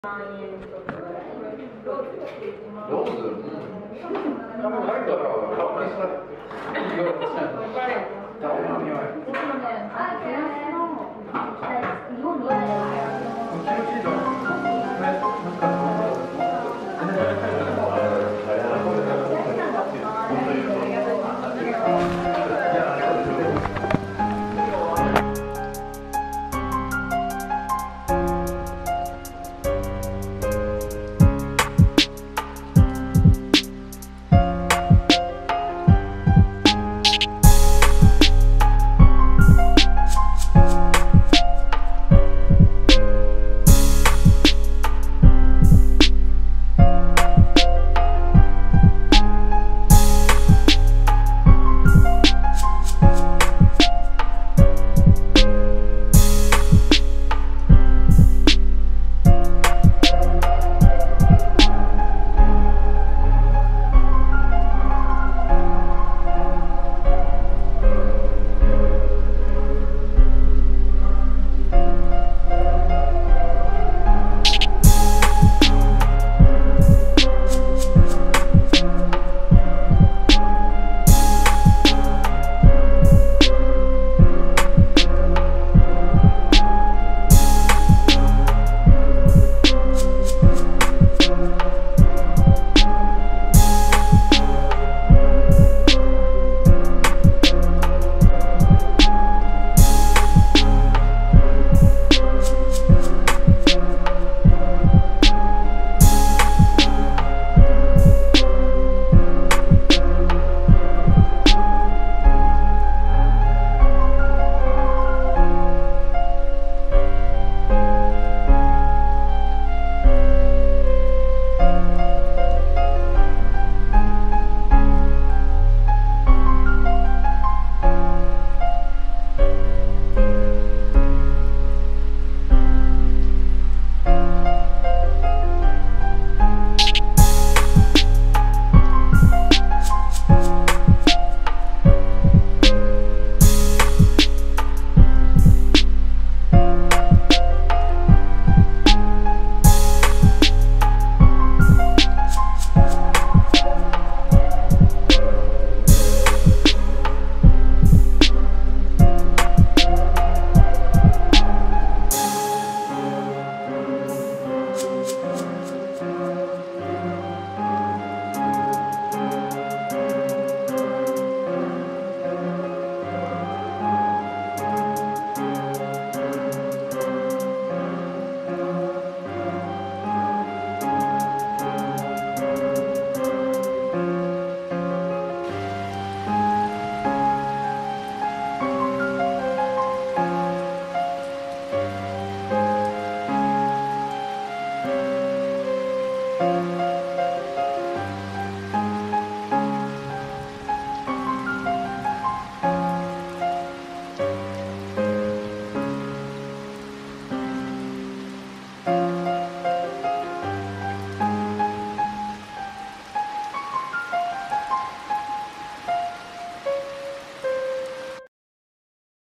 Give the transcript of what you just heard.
万円とかローズローズなんかないから香りさ誰の匂いでもね、フランスの日本にいる